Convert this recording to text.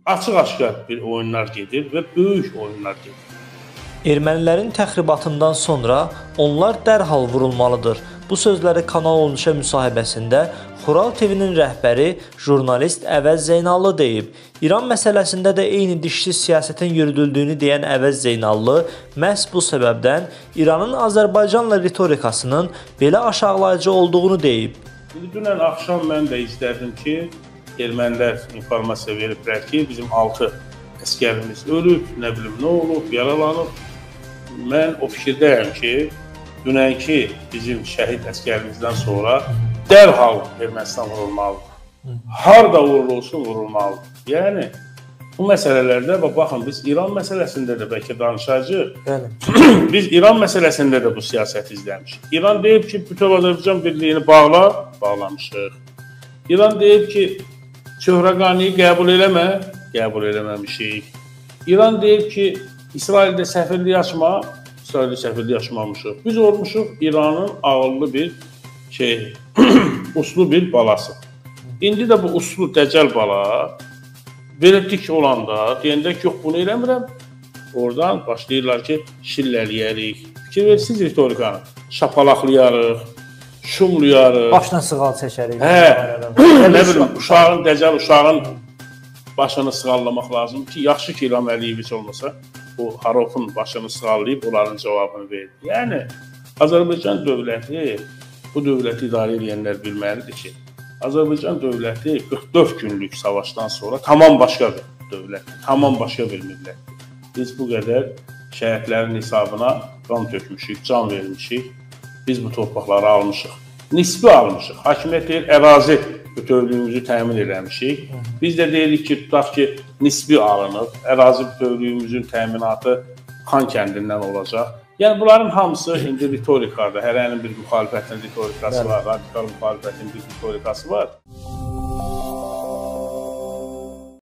açıq-aşkar bir oyunlar gedir və böyük oyunlar gedir. Ermənilərin təxribatından sonra onlar dərhal vurulmalıdır. Bu sözləri Kanal 13-ə müsahibəsində Xural TV-nin rəhbəri jurnalist Əvəz Zeynallı deyib. İran məsələsində də eyni dişsiz siyasətin yürüdüldüyünü deyən Əvəz Zeynallı məhz bu səbəbdən İranın Azərbaycanla ritorikasının belə aşağılayıcı olduğunu deyib. Dünən axşam mən də izlədim ki, ermənilər informasiya veriblər ki, bizim 6 əskərimiz ölüb, nə bilim, nə olub, yaralanıb. Mən o fikirdəyəm ki, dünənki bizim şəhid əskərimizdən sonra dərhal Ermənistan vurulmalıdır. Harada vurulsun, vurulmalıdır. Yəni, bu məsələlərdə, baxın, biz İran məsələsində də bəlkə danışacağıq. Biz İran məsələsində də bu siyasəti izləmişik. İran deyib ki, bütöv Azərbaycan birliyini bağlamışıq. İran deyib ki, Çöhrəqaniyi qəbul eləmə, qəbul eləməmişik. İran deyib ki, İsraildə səfirliyi açma, İsraildə səfirliyi açmamışıq. Biz olmuşuq İranın ağıllı bir uslu bir balası. İndi də bu uslu dəcəl bala belə dik olanda, deyəndə ki, yox bunu eləmirəm, oradan başlayırlar ki, şilləliyərik. Fikir versiniz ritorikanı, şapalaqlayarıq, şumlayarıq. Başdan sığal çəkərik. Nə bilim, dəcəl uşağın başını sığallamaq lazım ki, yaxşı ki, İlham Əliyev heç olmasa, o Harovun başını sığallayıb onların cavabını verdi. Yəni, Azərbaycan dövləti, bu dövləti idarə edənlər bilməlidir ki, Azərbaycan dövləti 44 günlük savaşdan sonra tamam başqa bir dövlətdir, tamam başqa bir millətdir. Biz bu qədər şəhidlərin hesabına qan tökmüşük, can vermişik, biz bu torpaqları almışıq. Nisbi almışıq, hakimiyyət deyir, ərazi bütövlüyümüzü təmin eləmişik. Biz də deyirik ki, tutaq ki, nisbi alınıb, ərazi bütövlüyümüzün təminatı Xan kəndindən olacaq. Yəni, bunların hamısı indi ritorikadır. Hər bir müxalifətin ritorikası var, radikal müxalifətin bir ritorikası var.